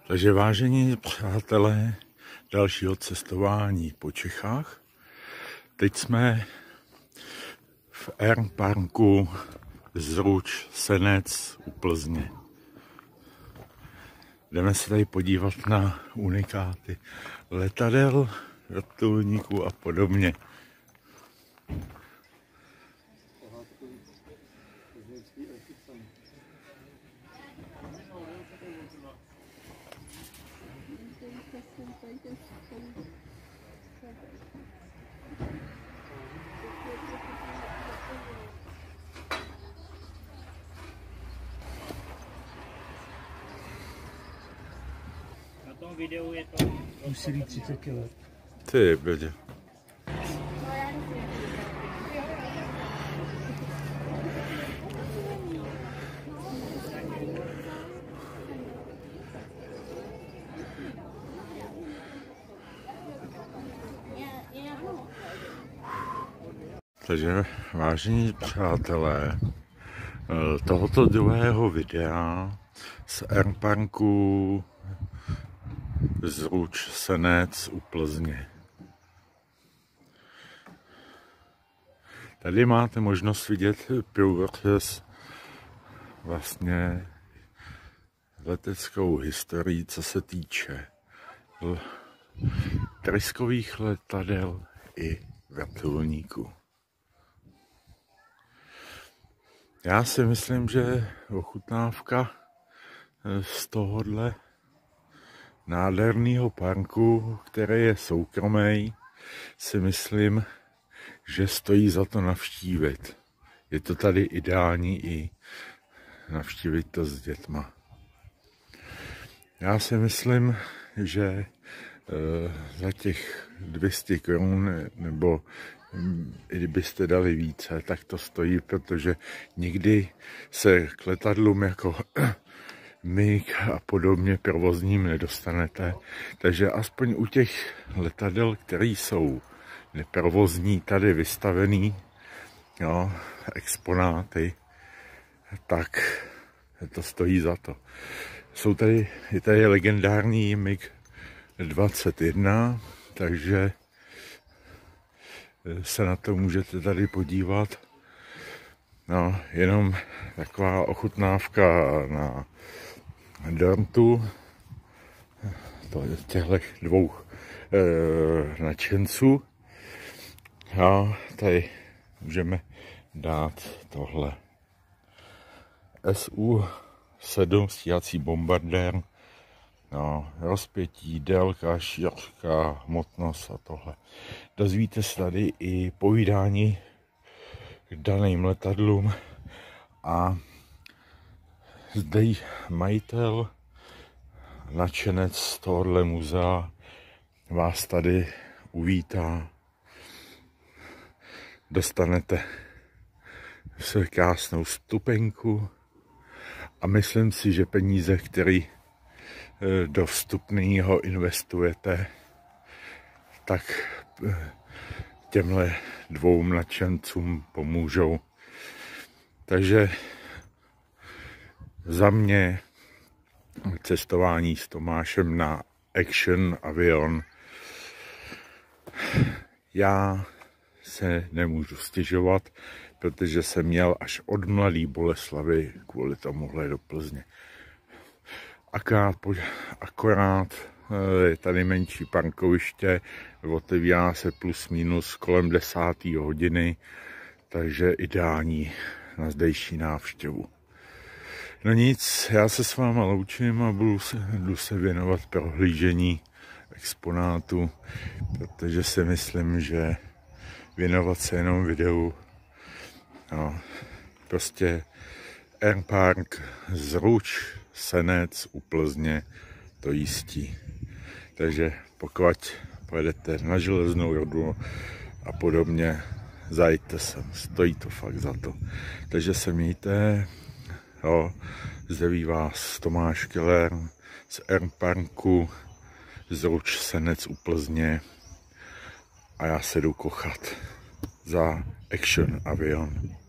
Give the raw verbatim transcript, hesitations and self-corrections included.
Takže vážení přátelé dalšího cestování po Čechách, teď jsme v Airparku Zruč Senec u Plzně. Jdeme se tady podívat na unikáty letadel, vrtulníků a podobně. Na tom videu je to úsilí třicet let. Ty bědě. Takže vážení přátelé, tohoto druhého videa z Airparku Zruč Senec u Plzně. Tady máte možnost vidět průřez vlastně leteckou historii, co se týče tryskových letadel i vrtulníků. Já si myslím, že ochutnávka z tohohle nádherného parku, který je soukromý, si myslím, že stojí za to navštívit. Je to tady ideální i navštívit to s dětma. Já si myslím, že e, za těch dvě stě korun, nebo i kdybyste dali více, tak to stojí, protože nikdy se k letadlům jako MiG a podobně provozním nedostanete. Takže aspoň u těch letadel, které jsou neprovozní, tady vystavený, jo, exponáty, tak to stojí za to. Jsou tady, je tady legendární MiG dvacet jedna, takže se na to můžete tady podívat. No, jenom taková ochutnávka na dortu těchto dvou e, nadšenců. A tady můžeme dát tohle S U sedm stíhací bombardér. No, rozpětí, délka, šířka, hmotnost a tohle. Dozvíte se tady i povídání k daným letadlům a zde majitel, nadšenec tohohle muzea vás tady uvítá. Dostanete se krásnou vstupenku a myslím si, že peníze, které do vstupného investujete, tak těmhle dvou nadšencům pomůžou. Takže za mě cestování s Tomášem na Action Avion. Já se nemůžu stěžovat, protože jsem měl až od Mladé Boleslavi kvůli tomuhle do Plzně. Akorát, akorát je tady menší parkoviště, otevírá se plus minus kolem desáté hodiny, takže ideální na zdejší návštěvu. No nic, já se s váma loučím a budu se, budu se věnovat prohlížení exponátu, protože si myslím, že věnovat se jenom videu, no, prostě Airpark Zruč Senec u Plzně to jistí. Takže pokud pojedete na Železnou Rudu a podobně, zajďte sem, stojí to fakt za to. Takže se mějte, jo, zdraví vás Tomáš Keller z Airparku Zruč Senec u Plzně a já se jdu kochat za Action Avion.